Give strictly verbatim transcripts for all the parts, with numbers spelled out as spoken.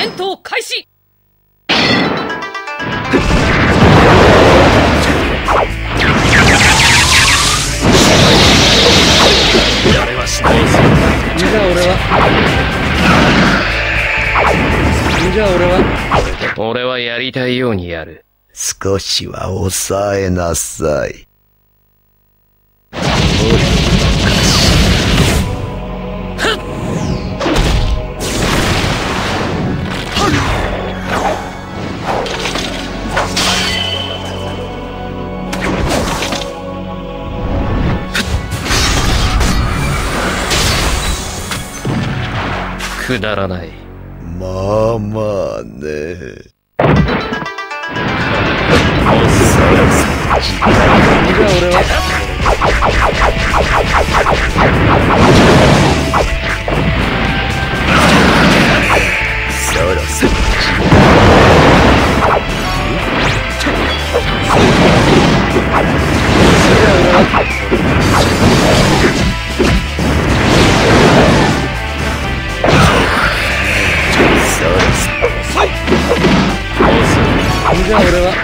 戦闘開始。 誰はしない。 じゃあ俺はじゃあ俺は俺はやりたいようにやる。 少しは抑えなさい。 くだらない。 まあまあね。 じゃあ俺はそろそろじゃあ俺は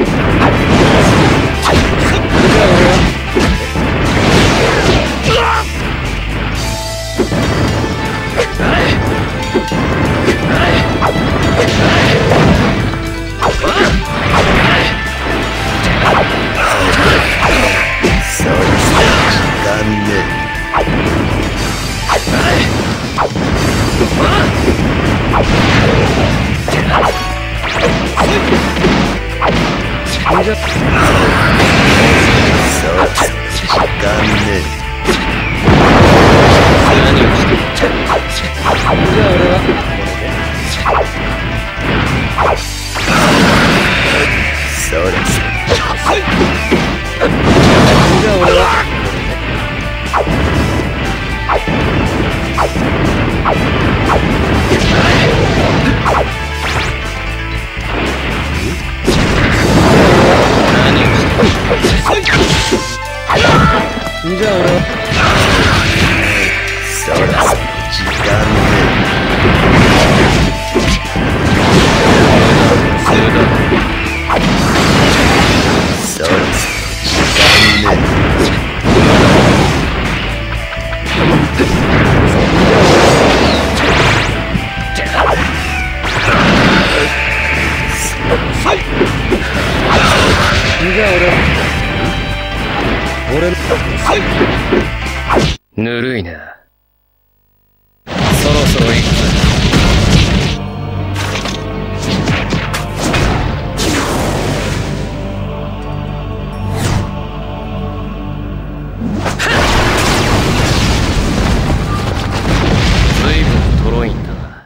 ぬるいな。そろそろ行くぞ。随分とろいんだな。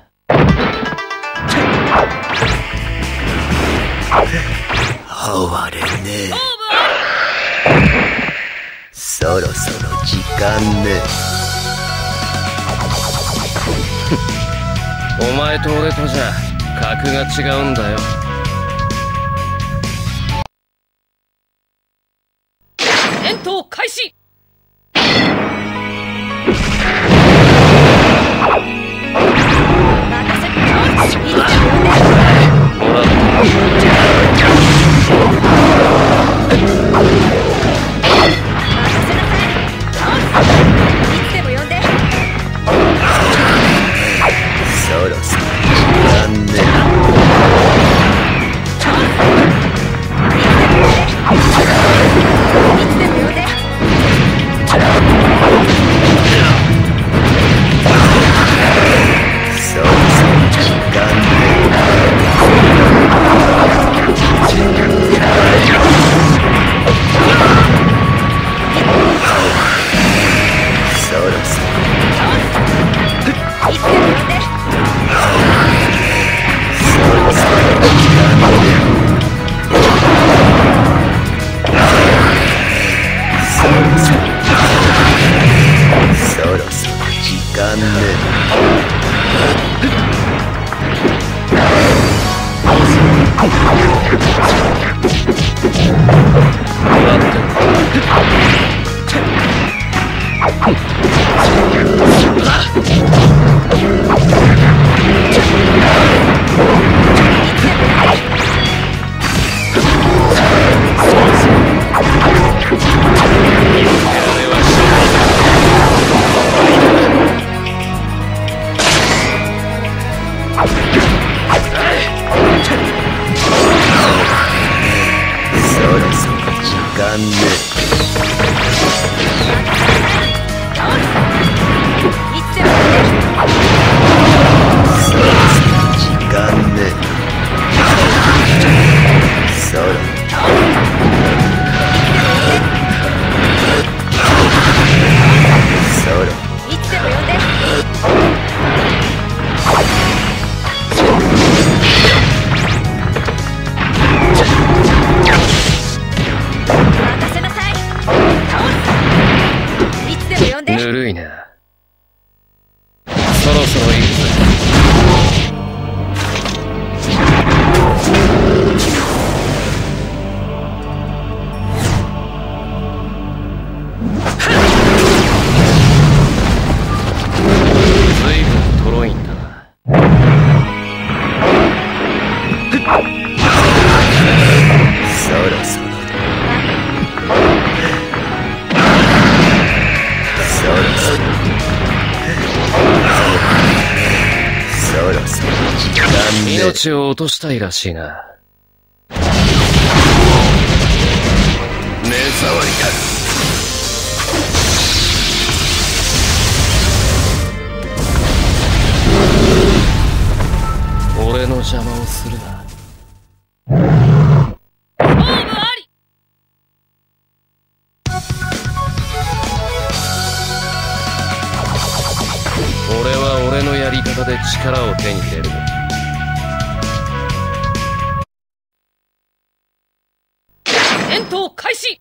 哀れね。そろそろ時間ね。 お前と俺とじゃ格が違うんだよ。 戦闘開始。 そろそろ間ねいつでも時間ねそろそろいつでも呼んで。任せなさい。倒す。いつでも呼んで。 ぬるいな。そろそろ行くぞ。随分とろいんだな。 そろそろそろそろそろそろ時間ね命を落としたいらしいな。 目障りだ。 俺の邪魔をするな。 勝負あり。 俺は俺のやり方で力を手に入れる。 戦闘開始。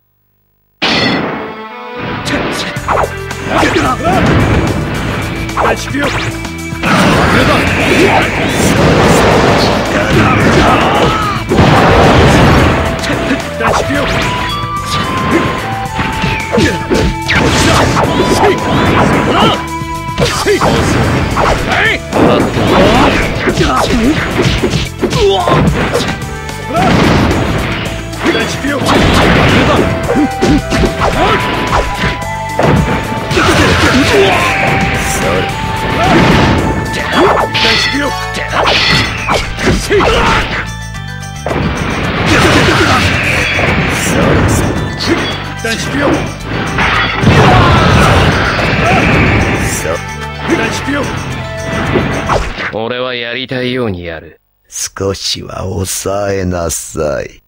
俺はやりたいようにやる。 少しは抑えなさい。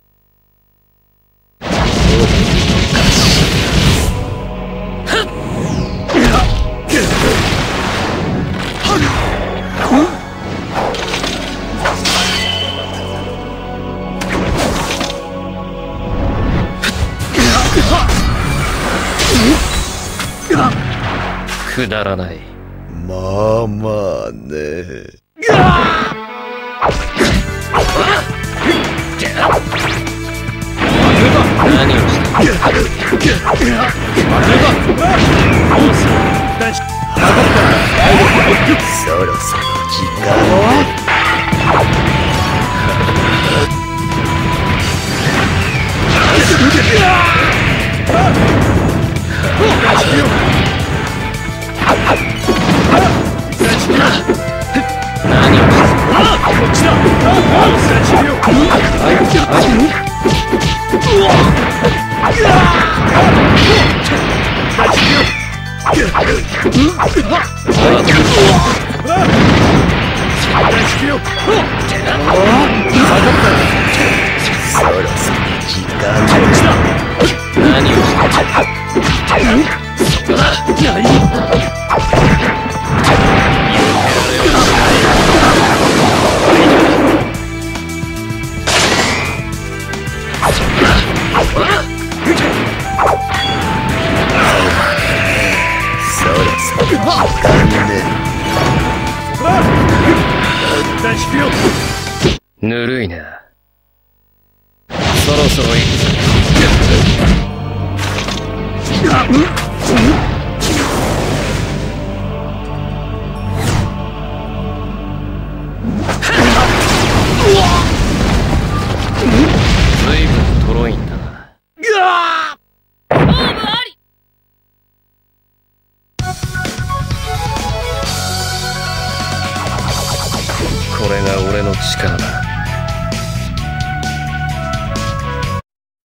くだらない。 まあまあね。 何をしてる？ そろそろ時間ね。 何をしてる？ こっちだ。 そろそろ時間ね。 何をしてる？そこだ。 そろそろ時間ね。 ぬるいな。そろそろ行くぞ。随分とろいんだな。 勝負あり。 これが俺の力だ。